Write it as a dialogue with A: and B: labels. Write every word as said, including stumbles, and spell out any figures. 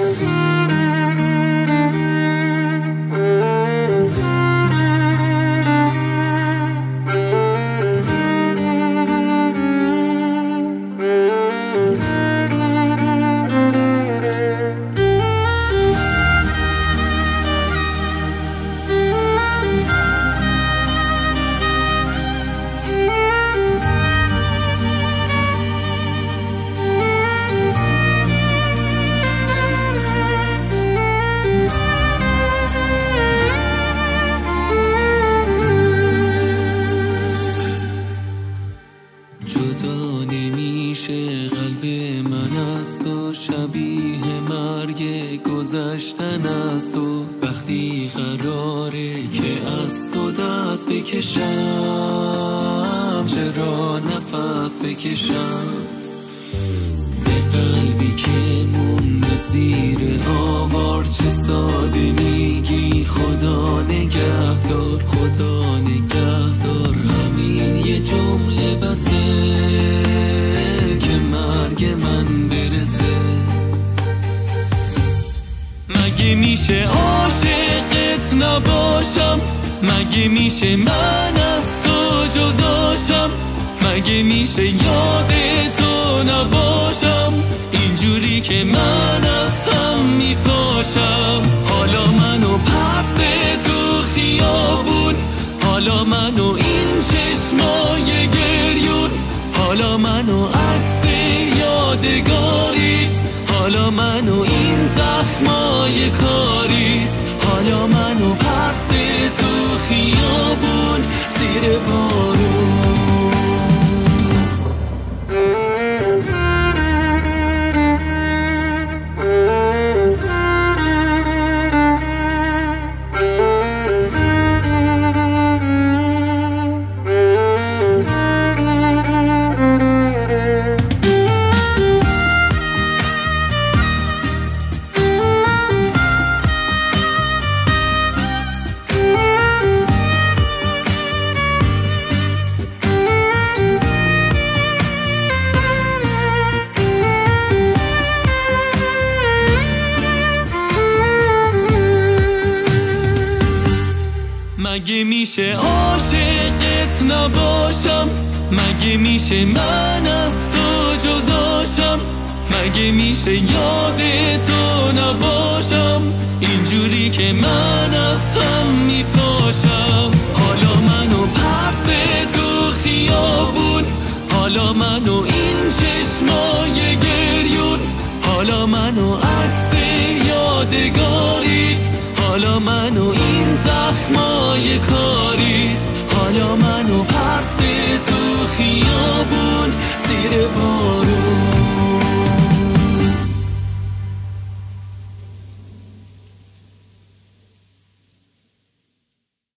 A: جدا نمیشه قلب من است و شبیه مرگ گذشتن است و وقتی قراره که از تو دست بکشم چرا نفس بکشم به قلبی که مونده زیر آوار چه ساده میگی خدا نگهدار خدا نگهدار همین یه جمله بسه که مرگ من برسه مگه میشه عاشقت نباشم مگه میشه من از تو جداشم مگه میشه یاد تو نباشم اینجوری که من از هم میپاشم حالا منو پرس تو خیابون حالا منو این چشمای گریون حالا منو عکس یادگاریت حالا منو این زخمای کاریت حالا منو پرس تو خیابون زیر بارون مگه میشه عاشقت نباشم مگه میشه من از تو جداشم مگه میشه یاد تو نباشم اینجوری که من از هم میپاشم حالا منو پرس تو خیابون حالا منو این چشمای گریون حالا منو عکس یادگاریت حالا منو این زخمای کار